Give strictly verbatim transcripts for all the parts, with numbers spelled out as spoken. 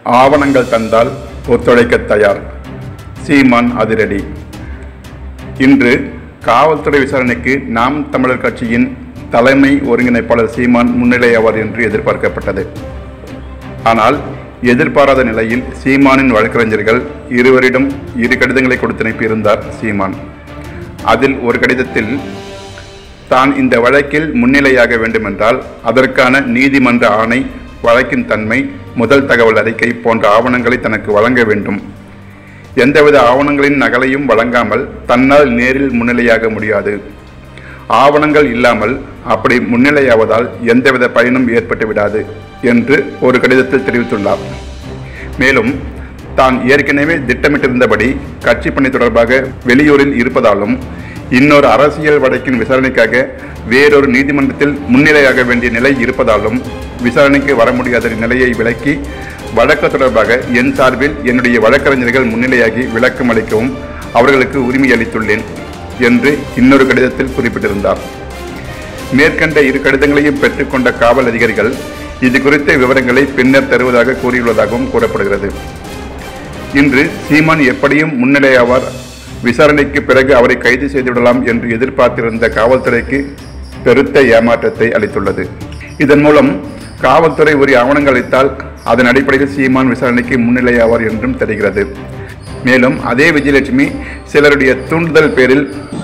ஆவணங்கள் தந்தால் ஒத்துழைக்க தயார். சீமான் அதிரடி. இன்று காவல்துறை விசாரணைக்கு நாம் தமிழர் கட்சியின் தலைமை ஒருங்கிணைப்பாளர் சீமான் முன்னிலையாவார் என்று எதிர்பார்க்கப்பட்டது. ஆனால் எதிர்பாராத நிலையில் சீமானின் வழக்கறிஞர்கள் இருவரிடம் இரு கடிதங்களை கொடுத்து அனுப்பியிருந்தார் சீமான். அதில் ஒரு கடிதத்தில் தான் இந்த வழக்கில் முன்னிலையாக வேண்டுமென்றால் அதற்கான நீதிமன்ற ஆணை, வழக்கின் தன்மை, முதல் தகவல் அறிக்கை போன்ற ஆவணங்களை தனக்கு வழங்க வேண்டும். எந்தவித ஆவணங்களின் நகலையும் வழங்காமல் தன்னால் நேரில் முன்னிலையாக முடியாது. ஆவணங்கள் இல்லாமல் அப்படி முன்னிலையாவதால் எந்தவித பயனும் ஏற்பட்டு விடாது என்று ஒரு கடிதத்தில் தெரிவித்துள்ளார். மேலும் தான் ஏற்கனவே திட்டமிட்டிருந்தபடி கட்சி பணி தொடர்பாக வெளியூரில் இருப்பதாலும் இன்னொரு அரசியல் வழக்கின் விசாரணைக்காக வேறொரு நீதிமன்றத்தில் முன்னிலையாக வேண்டிய நிலை இருப்பதாலும் விசாரணைக்கு வர முடியாத நிலையை விளக்கி வழக்கு தொடர்பாக என் சார்பில் என்னுடைய வழக்கறிஞர்கள் முன்னிலையாகி விளக்கம் அளிக்கவும் அவர்களுக்கு உரிமை அளித்துள்ளேன் என்று இன்னொரு கடிதத்தில் குறிப்பிட்டிருந்தார். மேற்கண்ட இரு கடிதங்களையும் பெற்றுக்கொண்ட காவல் அதிகாரிகள் இது குறித்த விவரங்களை பின்னர் தருவதாக கூறியுள்ளதாகவும் கூறப்படுகிறது. இன்று சீமான் எப்படியும் முன்னிலையாவார், விசாரணைக்கு பிறகு அவரை கைது செய்துவிடலாம் என்று எதிர்பார்த்திருந்த காவல்துறைக்கு பெருத்த ஏமாற்றத்தை அளித்துள்ளது. இதன் மூலம் காவல்துறை ஒரு ஆவணங்கள் அளித்தால் அதன் அடிப்படையில் சீமான் விசாரணைக்கு முன்னிலையாவார் என்றும் தெரிகிறது. மேலும் அதே விஜயலட்சுமி சிலருடைய தூண்டுதல் பேரில்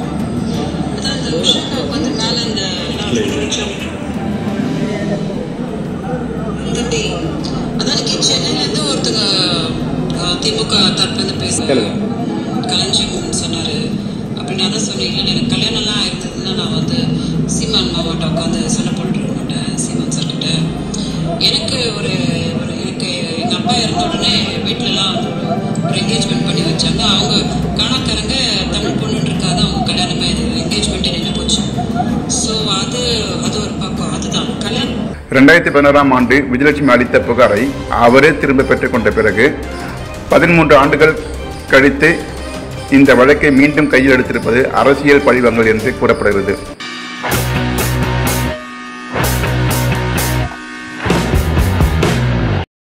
திமுக தரப்புல பேச கலைஞர் சொன்னாரு அப்படின்னா தான் சொன்னீங்க. எனக்கு கல்யாணம்லாம் ஆயிருந்ததுன்னா நான் வந்து சீமான் மாவட்டம் உட்காந்து சண்டை போட்டுருக்க மாட்டேன் சீமான் சார்கிட்ட. எனக்கு ஒரு ஒரு எனக்கு எங்கள் அப்பா இறந்த உடனே வீட்டிலலாம் ஒரு என்கேஜ்மெண்ட் பண்ணி வச்சாங்க. அவங்க காணாக்காரங்க தமிழ் பொண்ணுன்னு இருக்காது, அவங்க கல்யாணமே என்கேஜ்மெண்ட்டே நின்று போச்சு. ஸோ அது அது ஒரு பக்கம். அதுதான் கல்யாணம். ரெண்டாயிரத்தி பதினோராம் ஆண்டு விஜயலட்சுமி அளித்த புகாரை அவரே திரும்ப பெற்றுக்கொண்ட பிறகு பதிமூன்று ஆண்டுகள் கழித்து இந்த வழக்கை மீண்டும் கையில் எடுத்திருப்பது அரசியல் பழிவாங்கல் என்று கூறப்படுகிறது.